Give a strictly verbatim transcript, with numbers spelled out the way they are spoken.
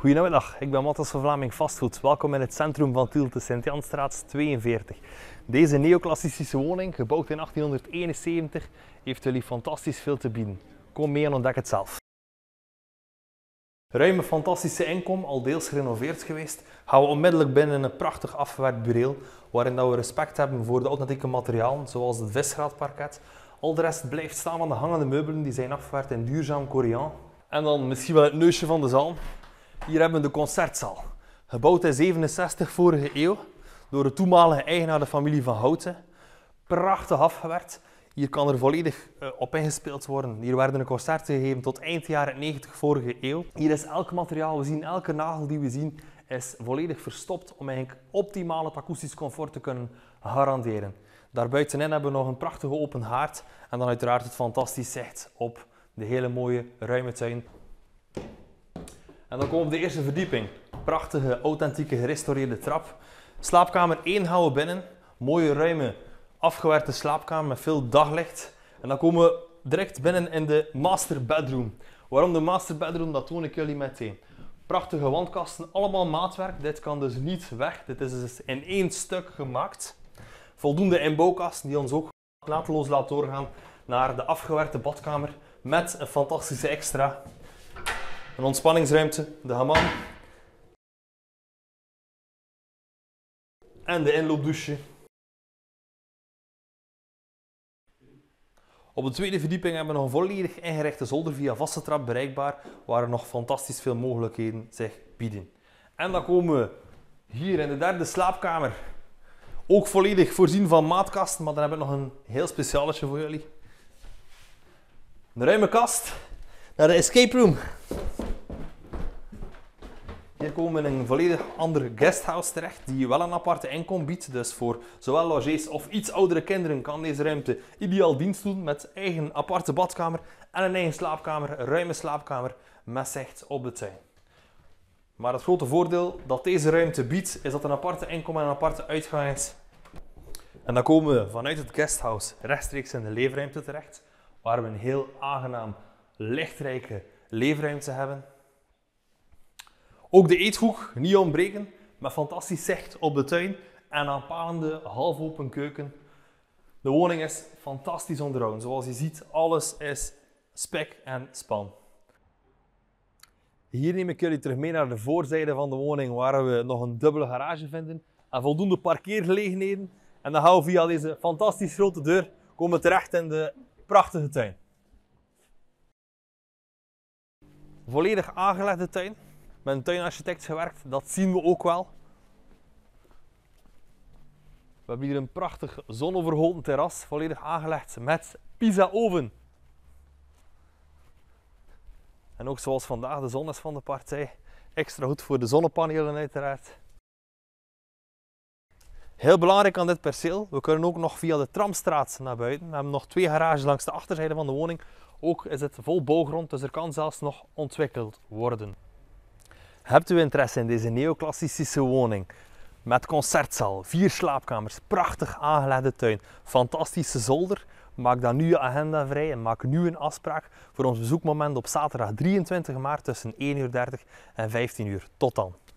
Goedemiddag, ik ben Matthias van Vlaming Fastfood. Welkom in het centrum van Tiel, de Sint-Janstraat tweeënveertig. Deze neoclassicische woning, gebouwd in achttienhonderdeenenzeventig, heeft jullie fantastisch veel te bieden. Kom mee en ontdek het zelf. Ruime, fantastische inkom, al deels gerenoveerd geweest, gaan we onmiddellijk binnen in een prachtig afgewerkt bureel, waarin we respect hebben voor de authentieke materialen, zoals het visgraatparket. Al de rest blijft staan aan de hangende meubelen, die zijn afgewerkt in duurzaam Koreaan. En dan misschien wel het neusje van de zaal. Hier hebben we de concertzaal. Gebouwd in zevenenzestig vorige eeuw door de toenmalige eigenaar, de familie Van Houten. Prachtig afgewerkt. Hier kan er volledig uh, op ingespeeld worden. Hier werden de concerten gegeven tot eind jaren negentig vorige eeuw. Hier is elk materiaal, we zien elke nagel die we zien, is volledig verstopt om eigenlijk optimaal het akoestisch comfort te kunnen garanderen. Daarbuitenin hebben we nog een prachtige open haard en dan uiteraard het fantastisch zicht op de hele mooie ruime tuin. En dan komen we op de eerste verdieping. Prachtige, authentieke, gerestaureerde trap. Slaapkamer één gaan we binnen. Mooie, ruime, afgewerkte slaapkamer met veel daglicht. En dan komen we direct binnen in de master bedroom. Waarom de master bedroom? Dat toon ik jullie meteen. Prachtige wandkasten, allemaal maatwerk. Dit kan dus niet weg. Dit is dus in één stuk gemaakt. Voldoende inbouwkasten die ons ook naadloos laat doorgaan naar de afgewerkte badkamer met een fantastische extra. Een ontspanningsruimte, de hammam en de inloopdouche. Op de tweede verdieping hebben we nog een volledig ingerichte zolder via vaste trap bereikbaar, waar er nog fantastisch veel mogelijkheden zich bieden. En dan komen we hier in de derde slaapkamer, ook volledig voorzien van maatkasten, maar dan heb ik nog een heel specialetje voor jullie. Een ruime kast naar de escape room. Hier komen we in een volledig ander guesthouse terecht, die wel een aparte inkom biedt. Dus voor zowel logés of iets oudere kinderen kan deze ruimte ideaal dienst doen met eigen aparte badkamer en een eigen slaapkamer, een ruime slaapkamer met zicht op de tuin. Maar het grote voordeel dat deze ruimte biedt, is dat een aparte inkom en een aparte uitgang is. En dan komen we vanuit het guesthouse rechtstreeks in de leefruimte terecht, waar we een heel aangenaam, lichtrijke leefruimte hebben. Ook de eethoek, niet ontbreken, met fantastisch zicht op de tuin en aanpalende halfopen keuken. De woning is fantastisch onderhouden. Zoals je ziet, alles is spek en span. Hier neem ik jullie terug mee naar de voorzijde van de woning, waar we nog een dubbele garage vinden en voldoende parkeergelegenheden. En dan gaan we via deze fantastisch grote deur komen terecht in de prachtige tuin. Volledig aangelegde tuin. Met een tuinarchitect gewerkt, dat zien we ook wel. We hebben hier een prachtig zonovergoten terras, volledig aangelegd met pizza-oven. En ook zoals vandaag de zon is van de partij, extra goed voor de zonnepanelen uiteraard. Heel belangrijk aan dit perceel, we kunnen ook nog via de tramstraat naar buiten. We hebben nog twee garages langs de achterzijde van de woning. Ook is het vol bouwgrond, dus er kan zelfs nog ontwikkeld worden. Hebt u interesse in deze neoclassicische woning met concertzaal, vier slaapkamers, prachtig aangelegde tuin, fantastische zolder? Maak dan nu je agenda vrij en maak nu een afspraak voor ons bezoekmoment op zaterdag drieëntwintig maart tussen één uur dertig en vijftien uur. Tot dan!